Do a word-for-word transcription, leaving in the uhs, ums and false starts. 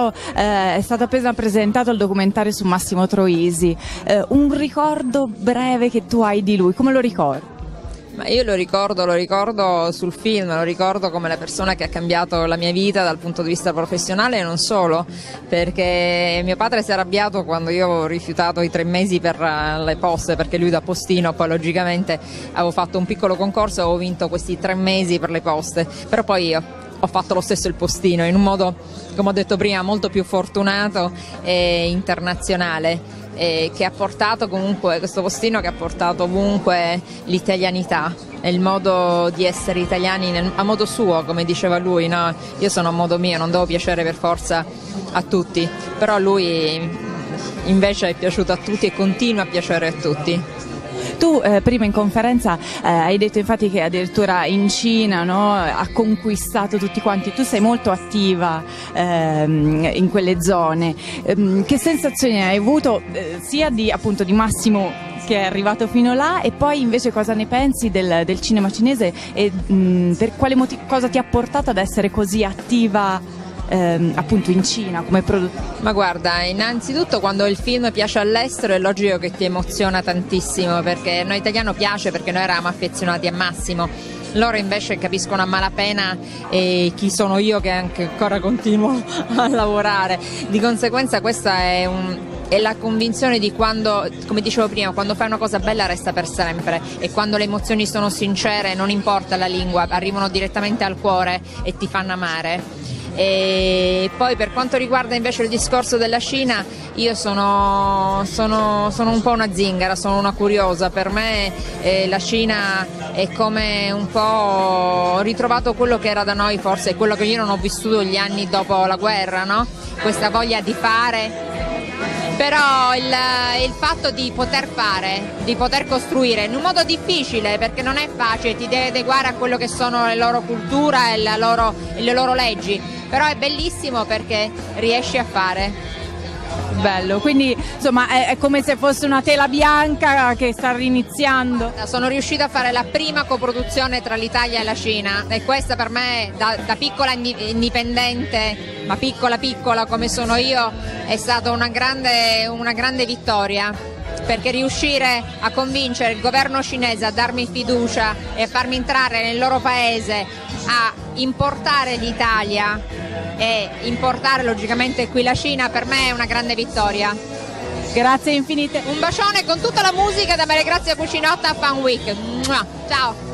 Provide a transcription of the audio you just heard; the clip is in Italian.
però eh, è stato appena presentato il documentario su Massimo Troisi. Eh, un ricordo breve che tu hai di lui, come lo ricordi? Ma io lo ricordo, lo ricordo sul film, lo ricordo come la persona che ha cambiato la mia vita dal punto di vista professionale e non solo, perché mio padre si è arrabbiato quando io ho rifiutato i tre mesi per le poste, perché lui da postino, poi logicamente avevo fatto un piccolo concorso e avevo vinto questi tre mesi per le poste, però poi io ho fatto lo stesso il postino in un modo, come ho detto prima, molto più fortunato e internazionale. Eh, che ha portato comunque questo postino che ha portato ovunque l'italianità e il modo di essere italiani nel, a modo suo, come diceva lui, no? Io sono a modo mio, non devo piacere per forza a tutti, però lui invece è piaciuto a tutti e continua a piacere a tutti. Tu eh, prima in conferenza eh, hai detto infatti che addirittura in Cina, no, ha conquistato tutti quanti, tu sei molto attiva ehm, in quelle zone, ehm, che sensazioni hai avuto eh, sia di, appunto, di Massimo che è arrivato fino là, e poi invece cosa ne pensi del, del cinema cinese e mh, per quale motivo, cosa ti ha portato ad essere così attiva Ehm, appunto in Cina come produttore? Ma guarda, innanzitutto quando il film piace all'estero è logico che ti emoziona tantissimo, perché a noi italiano piace perché noi eravamo affezionati a Massimo, loro invece capiscono a malapena eh, chi sono io che anche ancora continuo a lavorare, di conseguenza questa è un... è la convinzione di quando, come dicevo prima, quando fai una cosa bella resta per sempre, e quando le emozioni sono sincere non importa la lingua, arrivano direttamente al cuore e ti fanno amare. E poi per quanto riguarda invece il discorso della Cina, io sono, sono, sono un po' una zingara, sono una curiosa. Per me eh, la Cina è come un po', ho ritrovato quello che era da noi, forse quello che io non ho vissuto gli anni dopo la guerra, no? Questa voglia di fare, però il, il fatto di poter fare, di poter costruire in un modo difficile, perché non è facile, ti devi adeguare a quello che sono le loro culture e la loro, le loro leggi, però è bellissimo perché riesci a fare. Bello, quindi insomma è, è come se fosse una tela bianca che sta riniziando. Sono riuscita a fare la prima coproduzione tra l'Italia e la Cina, e questa per me da, da piccola indipendente, ma piccola piccola come sono io, è stata una grande, una grande vittoria, perché riuscire a convincere il governo cinese a darmi fiducia e a farmi entrare nel loro paese, a importare l'Italia e importare logicamente qui la Cina, per me è una grande vittoria. Grazie infinite. Un bacione con tutta la musica da Maria Grazia Cucinotta a Fan Week. Ciao.